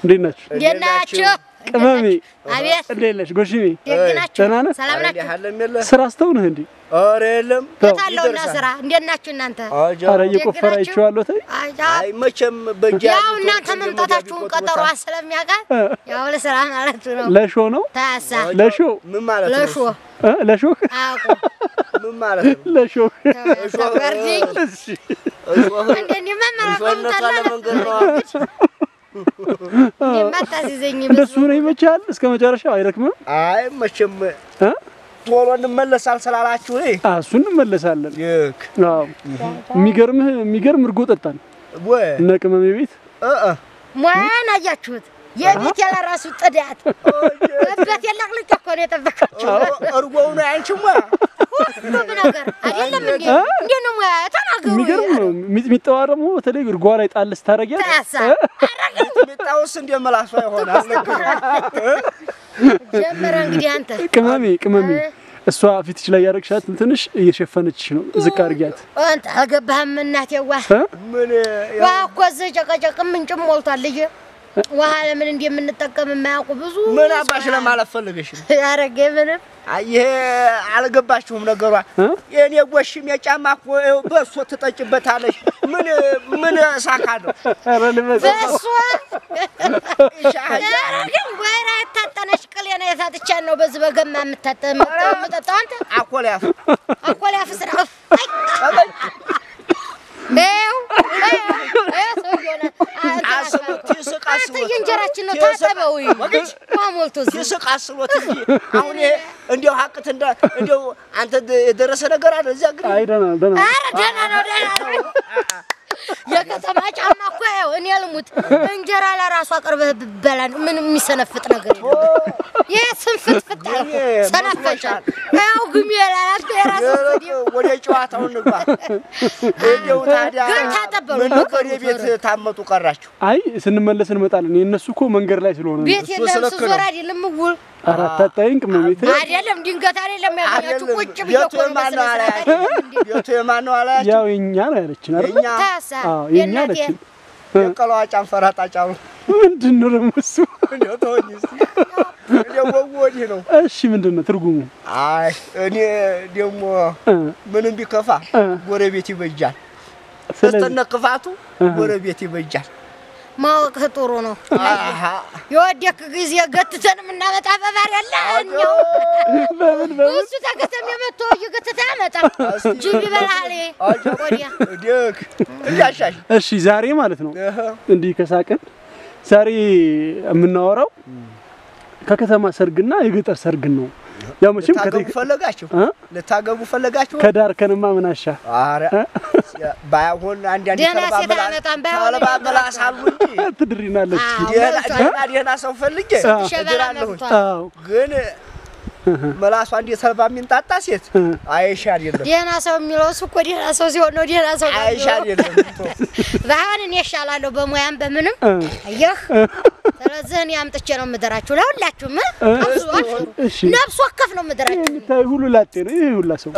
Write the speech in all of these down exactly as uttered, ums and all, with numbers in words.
እንዴት ናችሁ? እንዴት ናችሁ? ቅመሜ አቤት እንዴት ነሽ? ጎሽሜ ደግ ናችሁ? ደህና ነህ? ሰላም ናችሁ? ስራ አስተው ነህ እንዴ? ኧረ የለም የታለውና ስራ እንዴት ናችሁ እናንተ? ኧረ እየቆፈረ አይቼዋለሁ። ተይ አይ መቼም በእጃ ያው እናንተ መምጣታችሁን ቀጠሮ ስለሚያውቃ ያው ለስራ ማለት ነው። ለሾ ነው ታሳ ለሾ ምን ማለት ነው? ለሾ እ ለሾ አቁ ምን ማለት ነው? ለሾ ለሾ ወርዲኝ እሺ እንደኔ መመራቀም ታላለ የማታሲዘኝ እንደሱ ነው ይመቻል። እስከ መጨረሻው አይረክምም። አይ መቼም እ ቶሎ እንመለሳል ስላላችሁ እይ አሱ እንመለሳለን። ይክ አዎ የሚገርምህ የሚገርም እርጎ ጠጣን ወይ እነ ቅመሜ ቤት እ እ ማን አያችሁት? የቤት ያላራሱ ጥዳት ወበት ያላቅልቅ እኮ ነው የጠበቃችሁ። እርጎው ነው አንቺማ ሁሉ ነገር አይደለም እንዴ? እንዴ ነው ሙያ ተናገሩ። የሚገርም ነው። ሚጥሚጣው ደግሞ በተለይ እርጓ ላይ ጣል ስታረጊያት ታሳ ሚጣውስ እንደመላሷ ይሆናል። ጀመረ እንግዲህ አንተ ቅመሜ ቅመሜ እሷ ፊትሽ ላይ ያረግሻት ትንሽ እየሸፈነች ነው። ዝቅ አርጊያት። አንተ አልገባህም እናቴዋ። ምን ዋኮ ዘጨቀጨቅ ምንጭም ሞልቷል ልጅ ውሃ ለምን እንደምንጠቀም የማያውቁ ብዙ ምን አባሽ ለማለት ፈልገሽ ነው? ያረገ ምንም አይ አልገባችሁም ነገሯ። የኔ ጎሽም የጫማ እኮ በሶ ትጠጭበታለሽ። ምን ምን ሳካለው? ኧረ ልበስ በሶ ያረገም ወይራ ታጠነሽ ቅሌና የታጥቻን ነው በዚህ በገማ የምታጠም የምጠጣው አንተ አኮላፍ አኮላፍ ስራ ነው እሶዮና አስሉት ይስቃስሉት እንጀራችን ነው ታጠበው ማሞልቶ ይስቃስሉት እንጂ አሁን እንዴው ሀቅት እንደ እንዴው አንተ የደረሰ ነገር አለ እዚያ ግን አይ ደህና ደህና ኧረ ደህና ነው ደህና ነው የከተማ ጫማ እኮ ያው እኔ ልሙት እንጀራ ለራሱ አቅርበህ ብበላን ምን የሚሰነፍጥ ነገር የለም። ይሄ ስንፍጥፍጥ ሰነፈሻል ያው ግሜ ያላላት የራሱ ወደ ጨዋታው እንግባ። እንዴው ታዲያ ምን ወደ ቤት ታመጡ ቀራችሁ? አይ ስንመለስ እንመጣለን። የነሱ እኮ መንገድ ላይ ስለሆነ ቤት የለም ሱዙራ አይደለም ውል አራት አጣይን ቅመሜት አይደለም ድንገት አይደለም ያገኛችሁ ቁጭ ብዬ እኮ ነው ማለት ቤቱ የማን ነው አላችሁ? ያው የኛ ነው ያለችን አይደል? ታሳ አዎ የኛ አለችን። የቀለዋ ጫንፈራጣ ጫው ምንድነው ደግሞ እሱ? እንደው ተወኝ እስቲ እንደው ወወዲ ነው። እሺ ምንድነው ትርጉሙ? አይ እኔ ደግሞ ምንም ቢከፋ ጎረቤት ይበጃል። ስተነክፋቱ ጎረቤት ይበጃል። ማወቅ ጥሩ ነው። አሃ የወደክ ጊዜ ገትተን ምናመጣ በባር ያለኛው በምን በምን እሱ ተከተም የመቶ ይገትታ ያመጣ ጅብ ይበላል ወዲያ ደክ ያሻሽ እሺ ዛሬ ማለት ነው እንዲህ ከሳቀን ዛሬ የምናወራው ከከተማ ሰርግና የገጠር ሰርግ ነው። ያው መቼም ከታገቡ ፈለጋችሁ ለታገቡ ፈለጋችሁ ከዳር ከነማ ምናሻ አረ ባይሆን አንድ አንድ ተለባበላ ተለባበላሳሉ እንጂ ትድሪናለች። ደህና ደህና ሰው ፈልጌ እድራለሁ። አዎ ግን መላሷ እንደ ተልባ የሚንጣጣ ሴት አይሻ አይደለም። ደህና ሰው የሚለው እኮ ደህና ሰው ሲሆን ነው ደህና ሰው አይሻ አይደለም። ባይሆን እኔ እሻላለሁ በሙያም በምንም አየህ። ስለዚህ እኔ አምጥቼ ነው የምደራችሁ ለሁላችሁም እሺ ነፍስ ወከፍ ነው የምደራችሁ። እንታይ ሁሉ ላጤ ነው ይሄ ሁላ ሰው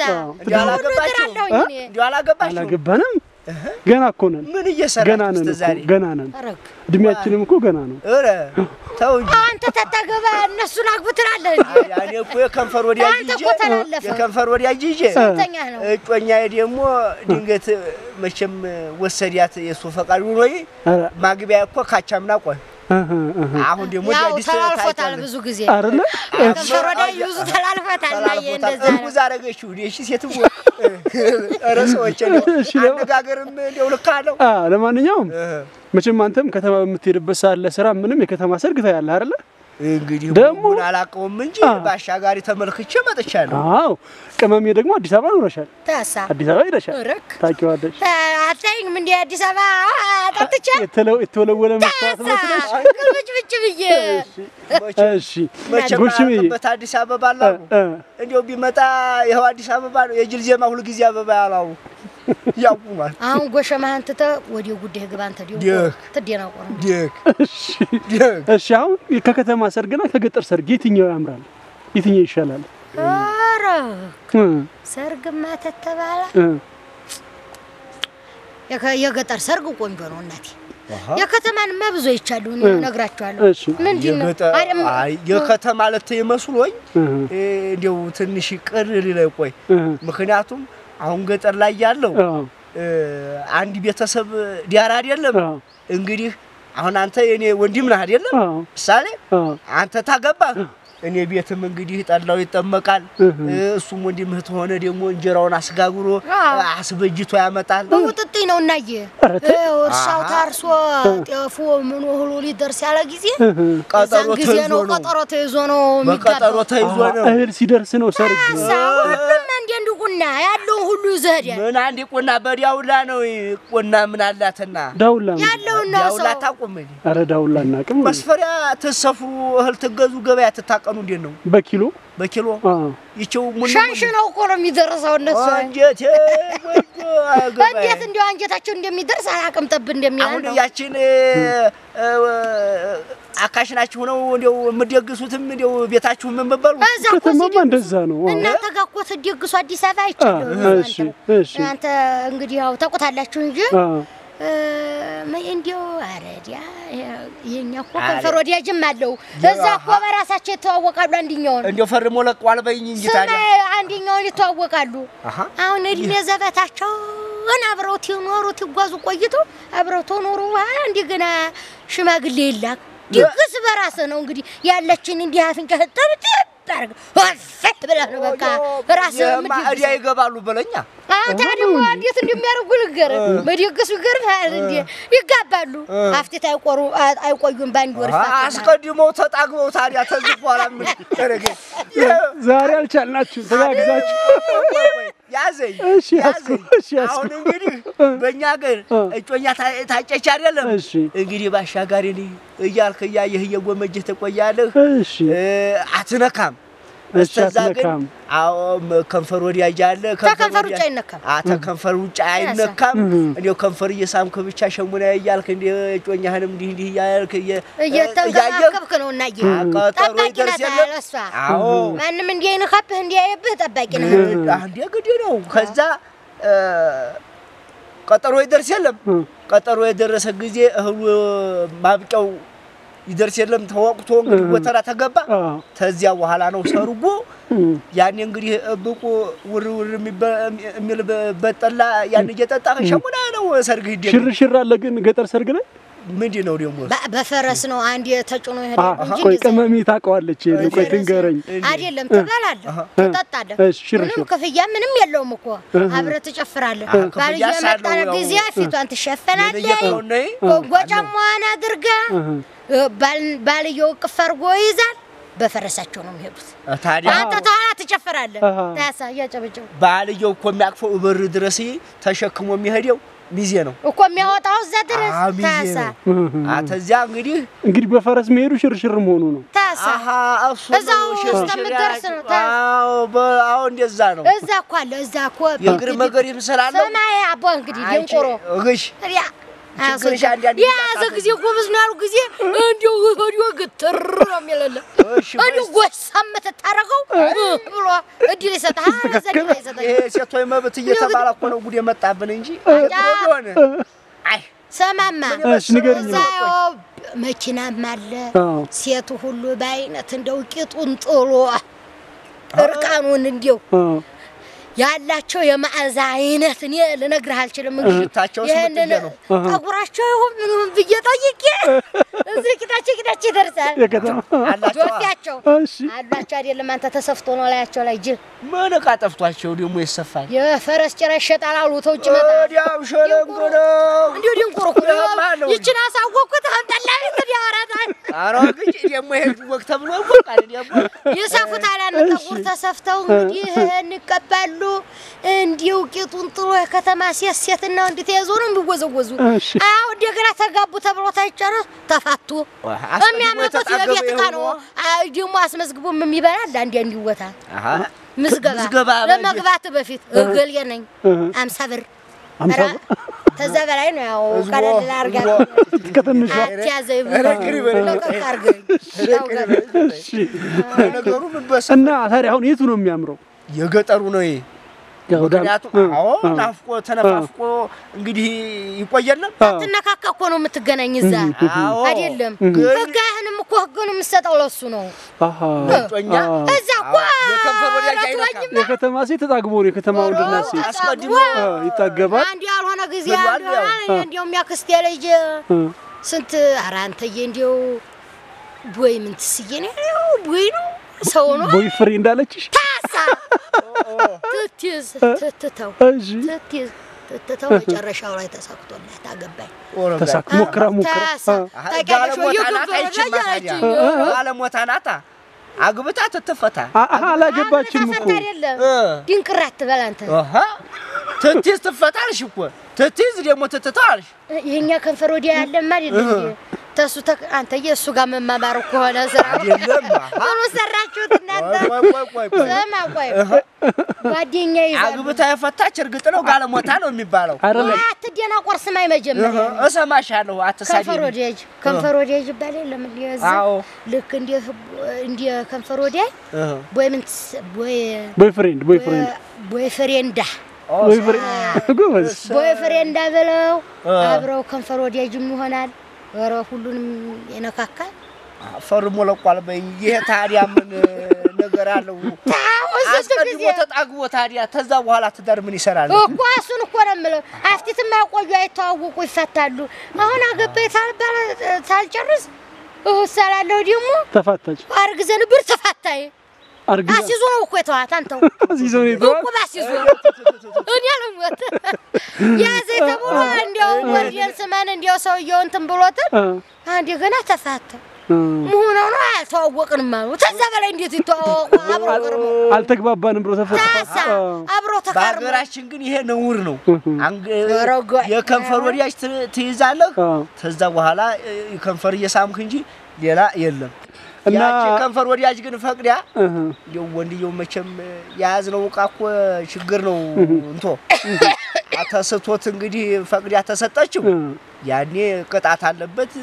አላገባንም ገና እኮ ነን። ምን እየሰራችሁ ተዛሬ ገና ነን። እድሜያችንም እኮ ገና ነው። ኧረ ተው እንጂ አንተ ተታገባ እነሱን አግብተናል እንዴ? ያኔ እኮ የከንፈር ወዲያ ይዤ የከንፈር ወዲያ ይዤ እጮኛዬ ደግሞ ድንገት መቼም ወሰዲያት የሱ ፈቃድ ሆኖ ማግቢያ እኮ ካቻምና ቆይ አሁን ደግሞ ዳዲስ ተላልፈታል ብዙ ጊዜ አይደለ? ከንፈር ወዲያ ይዙ ተላልፈታል ላይ እንደዛ ነው። ጉዛ አረገችው እሺ ሴት ወ አረሰዎች ነው አነጋገርም እንደው ልካለው። አ ለማንኛውም መቼም አንተም ከተማ በምትሄድበት ሰዓት ለስራ ምንም የከተማ ሰርግ ታያለህ አይደለ? እንግዲህ ደግሞ አላቀውም እንጂ ባሻጋሪ ተመልክቼ መጥቻለሁ። አዎ ቅመሜ ደግሞ አዲስ አበባ ኖረሻል። ታሳ አዲስ አበባ ሄደሻል ታውቂዋለሽ? አታይም እንዴ አዲስ አበባ ጠጥቼ የተለው የተወለወለ መስዋዕት መስለሽ ግልብጭ ብጭ ብዬ እሺ ጎሽሜ በአዲስ አበባ አላው እንደው ቢመጣ ይሄው አዲስ አበባ ነው የጅል ዜማ ሁሉ ጊዜ አበባ ያላው ያቁማል። አሁን ጎሸማህን ተተ ወዲው ጉዳይ ግባ አንተ ዲው ተደናቆር ዲክ እሺ እሺ አሁን ከከተማ ሰርግና ከገጠር ሰርግ የትኛው ያምራል? የትኛው ይሻላል? ኧረ ሰርግማ ተተባለ የገጠር ሰርግ ቆንጆ ነው እናቴ። የከተማንማ ብዙ ይቻሉ ነግራቸዋለሁ ምንድነው አይ የከተማ ማለት ይመስሎኝ እንዴው ትንሽ ቅር ሊላይ ቆይ ምክንያቱም አሁን ገጠር ላይ ያለው አንድ ቤተሰብ ዲያራ አይደለም እንግዲህ አሁን አንተ የኔ ወንድም ነህ አይደለም ምሳሌ አንተ ታገባህ እኔ ቤትም እንግዲህ ጠላው ይጠመቃል እሱም ወንድምህ ተሆነ ደግሞ እንጀራውን አስጋግሮ አስበጅቶ ያመጣል በውጥጥ ነውናዬ እርሻው ታርሶ ጤፉ ምን ሁሉ ሊደርስ ያለ ጊዜ ቀጠሮ ተይዞ ነው ቀጠሮ ተይዞ ነው በቀጠሮ ተይዞ ነው እህል ሲደርስ ነው ሰርግ ሁሉም አንዴ እንዲቁና ያለው ሁሉ ይዘህዳል ምን አንዴ ቁና በዲያውላ ነው ቁና ምን አላትና ዳውላ ያለው ነው ዳውላ ታቆመኝ አረ ዳውላ እናቅም መስፈሪያ ተሰፍሩ እህል ትገዙ ገበያ ተታቀኑ እንዴ ነው በኪሎ በኪሎ ይቸው ሙሉ ሻሽ ነው እኮ ነው የሚደርሰው እነሱ አንጀቴ ወይዶ አገባ እንዴት እንደው አንጀታቸው እንደሚደርስ አላቅም ጠብ እንደሚያል አሁን ያቺን አካሽናችሁ ነው እንደው የምትደግሱትም እንደው ቤታችሁ ምን መባሉ ከተማማ እንደዛ ነው እናንተ ጋር እኮ ትደግሱ አዲስ አበባ አይቻለሁ እሺ እሺ እናንተ እንግዲህ ያው ተቆጣላችሁ እንጂ እንዲው አረዲያ የኛ እኮ ከንፈር ወዲያጅም አለው እዛ እኮ በራሳቸው ተዋወቃሉ አንደኛውን እንደው ፈርሞ ለቋል በይኝ እንጂ ታዲያ አንደኛውን ይተዋወቃሉ አሁን እድሜ ዘበታቸው አብረው ትኖሩ ትጓዙ ቆይቶ አብረው ተኖሩ እንደገና ሽማግሌ ይላክ ድግስ በራስ ነው እንግዲህ ያለችን እንዲህ አፍንጫ ተጠብጥ ታርግ ወፈት ብለህ ነው በቃ ራስ ማዲያ ይገባሉ በለኛ ታዲያ እንዴት እንደሚያርጉ ልገር በድግስ ይገርማል እንዴ ይጋባሉ አፍቴት አይቆሩ አይቆዩም ባንድ ወር ፈታ አስቀድመው ተጣግበው ታዲያ ተዝቋላ ምን ተረገ ዛሬ አልቻልናችሁ ተጋግዛችሁ ያዘኝ እሺ እሺ አሁን እንግዲህ በእኛ ሀገር እጮኛ ታጨች አይደለም እንግዲህ ባሻጋሪ ነኝ እያልክ ያየህ እየጎመጀህ ተቆያለህ እሺ አትነካም እስተዛ ግን አዎ ከንፈር ወዲያ ያለ ከንፈር ውጭ አይነካም አታ ከንፈር ውጭ አይነካም እንዴው ከንፈር እየሳምክ ብቻ ሸሙና ያያልክ እንዴ እጮኛህንም እንዲህ እንዲህ ያያልክ እየተንከባከብክ ነው እና ቀጠሮ ይደርሳል አዎ ማንም እንዲህ አይነካብህ እንዲህ አይብህ ጠባቂ ነው አንዴ ግዴ ነው ከዛ ቀጠሮ ይደርሳል ቀጠሮ የደረሰ ጊዜ እህሉ ማብቂያው ይደርስ የለም ተወቅቶ እንግዲህ ወተራ ተገባ ተዚያ በኋላ ነው ሰርጉ ያኔ እንግዲህ ብቁ ውር ውር የሚል በጠላ ያን እየጠጣ ሸሙና ነው ሰርግ ሂድ ሽርሽር አለ ግን ገጠር ሰርግ ላይ ምንድነው ደግሞ በፈረስ ነው አንድ ተጭኖ ይሄዳል እንጂ ቆይ ቀመሚ ታቀዋለች ቆይ ትንገረኝ አይደለም ትበላለህ ትጠጣለህ ምንም ክፍያ ምንም የለውም እኮ አብረህ ትጨፍራለህ ባልየ መጣ ጊዜ ፊቷን ትሸፈናለህ ጎጫሟን አድርጋ ባልየው ቅፈርጎ ይዛል በፈረሳቸው ነው የሚሄዱት ታዲያ አንተ ታላ ትጨፍራለህ ታሳ ያጨበጨው ባልየው እኮ የሚያቅፈው በር ድረስ ተሸክሞ የሚሄደው ሚዜ ነው እኮ የሚያወጣው እዛ ድረስ ታሳ አተዚያ እንግዲህ እንግዲህ በፈረስ መሄዱ ሽርሽር መሆኑ ነው ታሳ አሃ እሱ እዛው እስከምትደርስ ነው አዎ አዎ እንደዛ ነው እዛ እኮ አለ እዛ እኮ የግር መገሪም ስላለው ሰማይ አቦ እንግዲህ ደንቆሮ እግሽ ችግርሽ አንድ አንድ ያዘ ጊዜ ጎበዝ ነው ያሉ ጊዜ እንዲው ወዲዮ ግትር ነው የሚለለ እንዲው ጎሳም ተታረገው ብሎ እድል ይሰጣል ዘግባ ይሰጣል ይሄ ሴቶይ መብት እየተባለ እኮ ነው ጉድ የመጣብን እንጂ ሆነ አይ ሰማማ እሺ ንገሪኝ መኪናም አለ ሴቱ ሁሉ ባይነት እንደው ቂጡን ጥሎ እርቃኑን እንዲው ያላቸው የማዕዛ አይነት እኔ ልነግርህ አልችልም እንግዲህ ታቸው ስምጥየ ነው አጉራቸው ይሁን ምንም በየጠይቄ እዚህ ቂጣቸው ቂጣቸው ይደርሳል አላቸው ጆፊያቸው እሺ አላቸው አይደለም አንተ ተሰፍቶ ነው ላያቸው ላይ ጅል ምን ዕቃ ጠፍቷቸው ደግሞ ይሰፋል የፈረስ ጭራ ይሸጣል አሉ ተውጭ መጣ ወዲያው ሸለንጎ ነው እንዲሁ ድንቁር እኮ ይችን አሳወቁት አንተላኝ ተዲያወራታል አሮግጭ ደግሞ ይሄድ ወቅት ተብሎ ወቃል ደግሞ ይሰፉታል አንተቁር ተሰፍተው እንግዲህ እንቀበሉ እንዲው ቂጡን ጥሎ ከተማ ሴት ሴትና እንዴት ያዞ ነው የሚወዘወዙ አው እንደገና ተጋቡ ተብሎ ታይጨረስ ተፋቱ የሚያመጡት የቤት ዕቃ ነው ደግሞ አስመዝግቦ የሚበላል አንዴ እንዲወታ አሃ ምዝገባ ለመግባት በፊት እገል ነኝ አምሳ ብር አምሳ ብር ተዛ በላይ ነው ያው ቀለል አርጋ ከተንሽ አትያዘይ ብሎ ለቀርቀርገ እሺ ነገሩ ምን በሰ እና ታዲያ አሁን የቱ ነው የሚያምረው የገጠሩ ነው ይሄ ምክንያቱም አዎ ናፍቆ ተነፋፍቆ እንግዲህ ይቆየናል አትነካካ እኮ ነው የምትገናኝ እዛ አይደለም በጋህንም እኮ ህጉን የምሰጠው ለሱ ነው አሃ እጮኛ እዛ እኮ የከንፈር ወዲያ አይነካ የከተማ ሴት ተጣግቦ ነው የከተማ ወንድና ሴት አስቀድሞ ይታገባል አንድ ያልሆነ ጊዜ አንድ እንደው የሚያክስቴ ልጅ ስንት ኧረ አንተዬ እንደው ቦይ ምን ትስዬ ነው ቦይ ነው ሰው ነው ቦይ ፍሬ እንዳለችሽ ታሳ ትትዝ ትትተው እሺ ትትዝ ትትተው መጨረሻው ላይ ተሳክቶላት ታገባኝ ተሳክ ሞክራ ሞክራ ባለሞታ ናታ አግብታ ትተፈታ አላገባችም እኮ ድንቅራት በላንተ አሃ ትትዝ ትፈታልሽ እኮ ትትዝ ደግሞ ትተታልሽ ይሄኛ ከንፈር ወዲያ ያለ ማለት ነው ተሱ አንተ የሱ ጋር መማማር እኮ ሆነ ስራ አይደለም አሁን ሰራችሁት እናንተ ሰማ ቆይ ጓደኛ ይዛል አግብታ የፈታች እርግጥ ነው ጋለሞታ ነው የሚባለው አትደና ቆርስ ማይ መጀመሪያ እሰማሻለሁ አትሳዲ ከንፈር ወዲያጅ ከንፈር ወዲያጅ ይባላል ለምን ይያዝ ልክ እንደ እንደ ከንፈር ወዲያ ቦይ ምን ቦይ ቦይ ፍሬንድ ቦይ ፍሬንድ ቦይ ፍሬንዳ ቦይ ፍሬንድ ጎበዝ ቦይ ፍሬንዳ በለው አብረው ከንፈር ወዲያጅም ይሆናል ወራ ሁሉንም የነካካል ፈርሞ ለቋል በኝ ይሄ ታዲያ ምን ነገር አለው አስቀድሞ ተጣግቦ ታዲያ ተዛ በኋላ ትዳር ምን ይሰራል እኮ እሱን እኮ ነው የምለው አፍቲት የማይቆዩ አይተዋወቁ ይፈታሉ አሁን አገባይ ታልባለ ታልጨርስ እሰላለሁ ደግሞ ተፋታች አርግዘን ብር ተፋታይ አርግዘን አሲዞ ነው እኮ ተዋት አንተው አሲዞ ነው ተዋት እኮ ባሲዞ እኔ አልሞት ያ ዘይተብሎ እንዲያው ወርዲያን ስማን እንዲያው ሰውየው እንትን ብሎት አንዴ ገና ተፋታ ሙሁን ነው አልተዋወቅንም ማለት ተዛ በላይ እንዴት ይተዋወቁ አብሮ ገርሞ አልተግባባንም ብሎ ተፈታ አብሮ ተካርሞ ባገራችን ግን ይሄ ነውር ነው የከንፈር ወዲያች ትይዛለህ ተዛ በኋላ ከንፈር እየሳምክ እንጂ ሌላ የለም እና ያቺ ከንፈር ወዲያጅ ግን ፈቅዲያ እንደው ወንድየው መቼም ያዝነው ቃቆ ችግር ነው እንቶ አታሰቶት እንግዲህ ፈቅዲያ ተሰጣችው ያኔ ቅጣት አለበት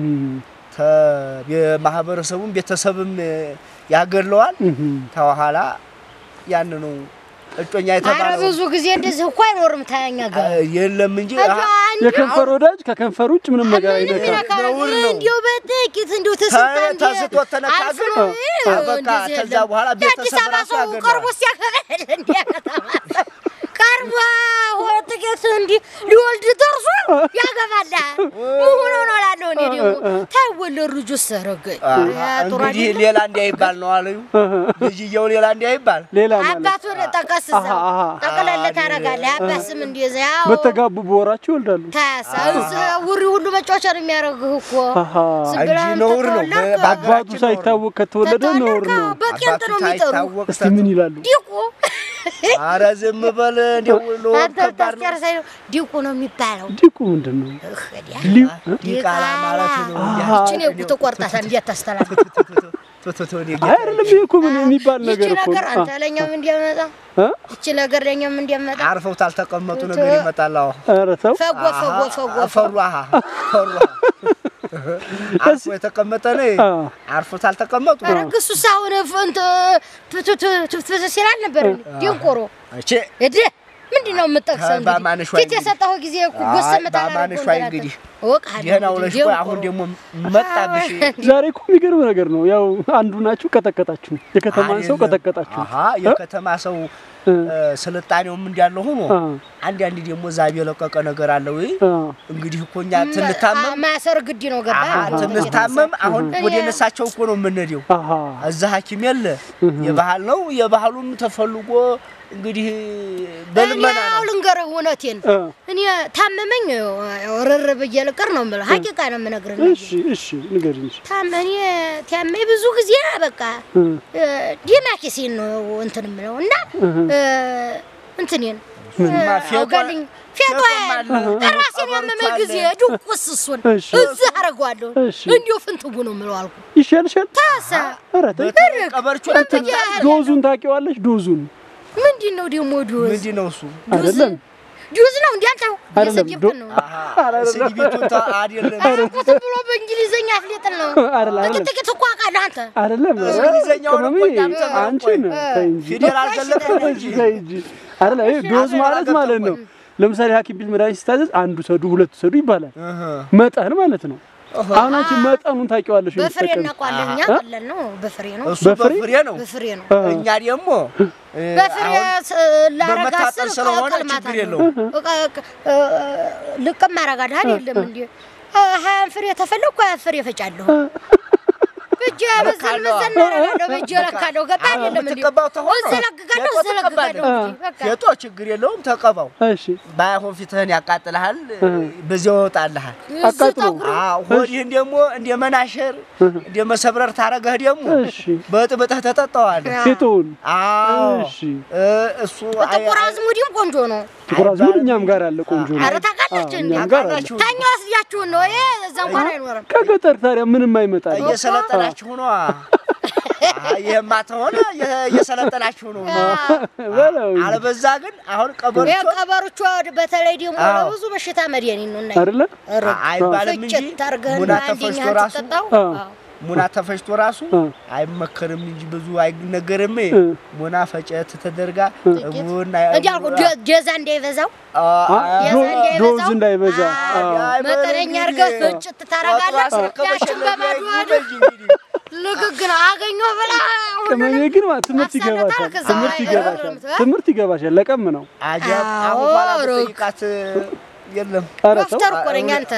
የማህበረሰቡን ቤተሰብም ያገለዋል ተዋhala ያን ነው እጮኛ የተባለው ብዙ ጊዜ እንደዚህ እኮ አይኖርም ታያኛ ጋር የለም እንጂ የከንፈር ወዳጅ ከከንፈር ውጭ ምንም ነገር አይነካም እንዴው በጥቂት እንዴው ተሰጣን ተሰጥቶ ተነካገር በቃ ከዛ በኋላ ቤተሰብ ራሱ ያገለዋል ቀርቦ ሲያከበል እንዲያከታማ ቀርቦ ወጥቂት እንዲ ሊወልድ ደርሶ ያገባላ ሙሁን ነው ላለው እኔ ደግሞ ታይወለድ ልጅ ሰረገኝ እንግዲህ ሌላ እንዲያይባል ነው አለዩ ልጅየው ሌላ እንዲያይባል ሌላ ማለት አባቱ ተቀስሰ ተቀለለ ታረጋለ አባስም እንደዛው በተጋቡ በወራቸው ይወልዳሉ ታሳስ ውሪ ሁሉ መጫወቻ ነው የሚያረግህ እኮ ስብራን ነውር ነው አባቱ ሳይታወቅ ከተወለደ ነውር ነው በቂንጥ ነው የሚጠሩ እስቲ ምን ይላሉ ዲቁ አረ ዝም በል እንደው ነው ከባድ ነው ዲቁ ነው የሚባለው ዲቁ ምንድነው ዲቃላ ማለት ነው እቺ ነው እኮ ተቆርጣታ እንዲያታስተላልፍ ቶቶቶኒ አይደለም እኮ ምን የሚባል ነገር እኮ ነገር አንተ ለኛም እንዲያመጣ እቺ ነገር ለኛም እንዲያመጣ አርፈው ታልተቀመጡ ነገር ይመጣል አዎ ኧረ ተው ፈጎ ፈጎ ፈጎ ፈሩሃ ፈሩሃ አርፎ የተቀመጠ ነው አርፎ ታልተቀመጡ አረግሱ ሳውነ ፈንተ ትትት ትትት ሲላል ነበር ዲንቆሮ እቺ እዴ ምንድነው የምጠቅሰው እንግዲህ ፊት የሰጠው ጊዜ እኮ ጎሰመታላ ባማንሽ ዋይ እንግዲህ ደህናው ለሽ ቆይ አሁን ደግሞ መጣብሽ ዛሬ እኮ የሚገርም ነገር ነው ያው አንዱ ናችሁ ቀጠቀጣችሁ የከተማን ሰው ቀጠቀጣችሁ አሃ የከተማ ሰው ስልጣኔውም እንዲያለ ሆኖ አንድ አንድ ደግሞ ዛብ የለቀቀ ነገር አለው እንግዲህ እኮኛ ትንታመም ማሰር ግድ ነው ገባ ትንታመም አሁን ወደ ነሳቸው እኮ ነው የምንሄደው አሃ እዛ ሐኪም የለ የባህል ነው የባህሉም ተፈልጎ እንግዲህ በልመና ነው ልንገርህ እውነቴን እኔ ታመመኝ ወረረ በየለቀር ነው ማለት ሐቂቃ ነው የምነግርህ እሺ እሺ ንገሪኝ ታመኔ ታመይ ብዙ ጊዜ በቃ ዲማኪሲን ነው እንትን ምለው እና እንትኔን ማፊያጋልኝ ፊያቷል ራሴን ያመመኝ ጊዜ ዱቁስ እሱን እዚህ አረጋለሁ እንዲው ፍንትጉ ነው ምለው አልኩ ይሻልሻል ታሳ አረተ ቀበርቹ ዶዙን ታውቂዋለሽ ዶዙን ምንድነው ደግሞ ዶዝ ምንድነው እሱ አይደለም ዶዝ ነው እንዲያልከው አይደለም ነው ሲቢቱን ታ አይደለም አረቁት ብሎ በእንግሊዘኛ አፍለጥል ነው ጥቂት ጥቂት እኮ አቃለ አንተ አይደለም እንግሊዘኛው ነው ቆያም አንቺ ነው ፊደል አልገለጠም እንጂ አይደለ ዶዝ ማለት ማለት ነው ለምሳሌ ሐኪም ቤት መድኃኒት ሲታዘዝ አንዱ ሰዱ ሁለቱ ሰዱ ይባላል መጠን ማለት ነው አሁን አንቺ መጠኑን ታውቂዋለሽ በፍሬ እናቋለኛ ቀለል ነው በፍሬ ነው እሱ በፍሬ ነው በፍሬ ነው እኛ ደግሞ በፍሬ ላረጋስል ስለሆነ ችግር የለውም ልቅም ማረጋዳ አይደለም እንዴ ሃያ ፍሬ ተፈለኩ ሃያ ፍሬ ፈጫለሁ በጀ በዘል መዘን አረጋለሁ በጀ ለካለው ገባ አይደለም እንዴ ተቀባው ተሆነ ዘለግጋለሁ ዘለግጋለሁ የቶ ችግር የለውም ተቀባው እሺ ባይሆን ፊትህን ያቃጥልሃል በዚያው ወጣልሃል አቃጥሎ አዎ ሆዲህን ደግሞ እንደ መናሸር እንደ መሰብረር ታረጋህ ደግሞ በጥብጥህ ተጠጣዋል ፊቱን አዎ እሺ እሱ ጥቁር አዝሙድም ቆንጆ ነው ጥቁር አዝሙድ እኛም ጋር አለ ቆንጆ ነው አረ ታውቃለች እንዴ ታኛው አስያችሁ ነው ይሄ እዛ እንኳን አይኖርም ከገጠር ታዲያ ምንም አይመጣል እየሰለጠናችሁ ነው ይሄማ ተሆነ እየሰለጠናችሁ ነው አለበዛ ግን አሁን ቀበሮቹ የቀበሮቹ በተለይ ደግሞ ለብዙ በሽታ መድኃኒት ነው እና አይደለ አይባልም እንጂ ሙና ተፈሽቶ ራሱ ሙና ተፈሽቶ ራሱ አይመከርም እንጂ ብዙ አይነገርም ሙና ፈጨት ተደርጋ ሙና እንዲያው ጀዛ እንዳይበዛው ዶዝ እንዳይበዛ መጠነኛ አርገህ ፍጭት ታረጋለህ ያችን በማድወድ ልግግና አገኘው ብላ ከመኔ ግን ትምህርት ይገባሻል ትምህርት ይገባሻል ትምህርት ይገባሻል ለቀም ነው አጃብ አሁን ባላጠይቃት የለም ደፍተር እኮ ነኝ አንተ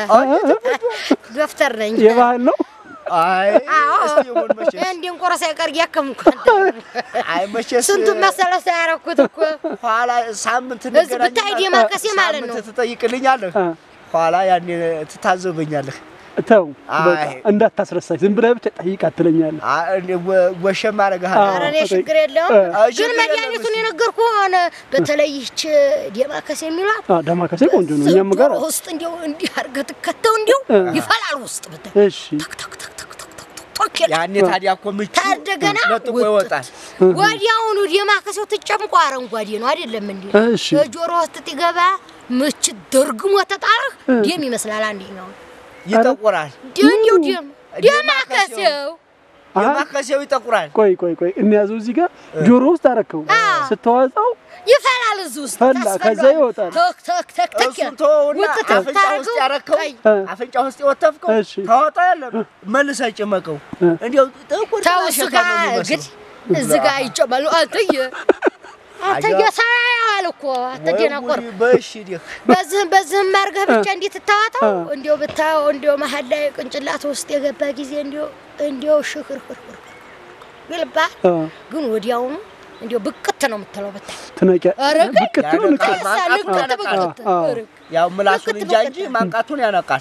ደፍተር ነኝ የባህል ነው አይ እስቲ ወን መቼ እንዴን ቆረሳ ይቀር ያከምኩ አይ መቼ ስንቱ መሰለሰ ያረኩት እኮ ኋላ ሳምንት ነገር ብታይ ዲማከሴ ማለት ነው ትጠይቅልኛለህ ኋላ ያኔ ትታዘበኛለህ ተው በቃ እንዳታስረሳኝ ዝም ብለህ ብቻ ጠይቅ አትለኛለህ አይ ወሸም አረጋህ ኧረ እኔ ችግር የለውም ግን መድኃኒቱን የነገርኩህ ሆነ በተለይ ይህች ዲማከሴ የሚሏት አዎ ዲማከሴ ቆንጆ ነው እኛም ጋር ውስጥ እንዲው እንዲህ አርገህ ትከተው እንዲው ይፈላል ውስጥ ብታይ እሺ ታክ ታክ ታክ ታክ ያኔ ታዲያ እኮ ምቹ ታደገና ለጥቆ ይወጣል ወዲያውኑ ዲማከሴው ተጨምቆ አረንጓዴ ነው አይደለም እንዴ እሺ ጆሮ ውስጥ ትገባ ምች ድርግሞ ተጣራህ ደም ይመስላል አንደኛው ይጠቁራል እንዲው ደም ዲማከሴው ዲማከሴው ይጠቁራል ቆይ ቆይ ቆይ እንያዘው እዚህ ጋር ጆሮ ውስጥ አረከው ስተዋጣው ይፈላል እዚህ ውስጥ ፈላ ከዛ ይወጣል ተክ ተክ ተክ ተክ እሱንቶና አፍንጫ ውስጥ ያረከው አፍንጫ ውስጥ ይወተፍከው ታወጣ ያለ መልሰ ጨመቀው እንዴው ጥቁር ታውስጋ ግድ እዚህ ጋር ይጨመሉ አንተየ አንተየ ሳያል እኮ አትደናቆር በሽ ዲህ በዚህ በዚህ ማርገህ ብቻ እንዴት ተታዋጣው እንዴው ብታው እንዴው መሐል ላይ ቅንጭላት ውስጥ የገባ ጊዜ እንዴው እንዴው ሽክርክር ግልባ ግን ወዲያው እንዴው ብቅት ነው የምትለው በታይ ትነቂያ ብቅት ነው ልቅት ያው ምላሱን እንጂ ማንቃቱን ያነቃል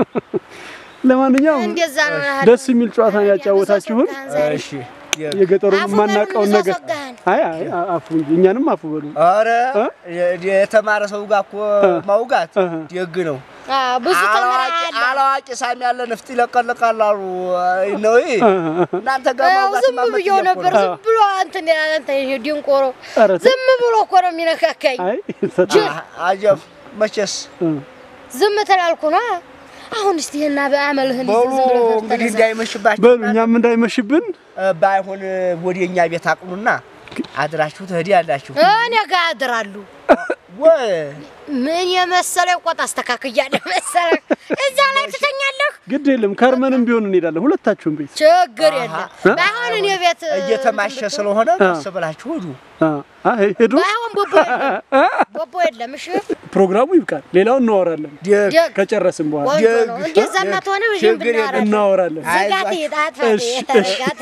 ለማንኛውም ደስ የሚል ጨዋታ ያጫወታችሁን እሺ የገጠሩ ማናቀው ነገር አይ አይ አፉ እኛንም አፉ በሉ አረ የተማረ ሰው ጋር እኮ ማውጋት ደግ ነው አዎ ብዙ ተመራለ አላዋቂ ሳሚ ያለ ነፍጥ ይለቀለቃል አሉ ነው እናንተ ጋር ማውጋት ማለት ነው ነበር ዝም ብሎ አንተ አንተ ዲንቆሮ ዝም ብሎ እኮ ነው የሚነካካኝ አይ አጀብ መቼስ ዝም ተላልኩ ነው አሁን እስቲ እና በአመልህ እንደዚህ እንግዲህ እንዳይመሽባችሁ በሉ እኛም እንዳይመሽብን ባይሆን ወዲኛ ቤት አቅኑና አድራችሁ ትሄዳላችሁ እኔ ጋር አድራሉ ወይ ምን የመሰለ ቆጣ አስተካክያለሁ መሰለ እዛ ላይ ትተኛለህ ግድ የለም ከርመንም ቢሆን እንሄዳለን ሁለታችሁም ቤት ችግር የለም ባይሆን እኔ ቤት እየተማሸ ስለሆነ ተሰብላችሁ ሄዱ አይ ሄዱ ባይሆን ቦቦ ቦቦ የለም እሺ ፕሮግራሙ ይብቃል ሌላውን እናወራለን ከጨረስን በኋላ እንደዛማ ተሆነ ወይም ብናወራለን እናወራለን ዝጋት ይጣጣ ዝጋት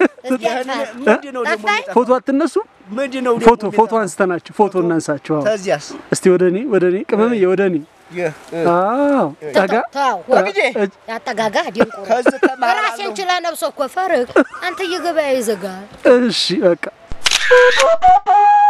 ምንድነው ደግሞ ፎቶ አትነሱ ምንድነው ፎቶ ፎቶ አንስተናችሁ ፎቶ እናንሳችሁ ተዚያስ እስቲ ወደኔ ወደኔ ቅመም ወደኔ አዎ ታጋ ወግጄ ያጠጋጋ ዲንቆ ከዚህ ተማራ ራሴን ችላ ነብሶ እኮ ፈርቅ አንተ የገበያ ይዘጋ እሺ በቃ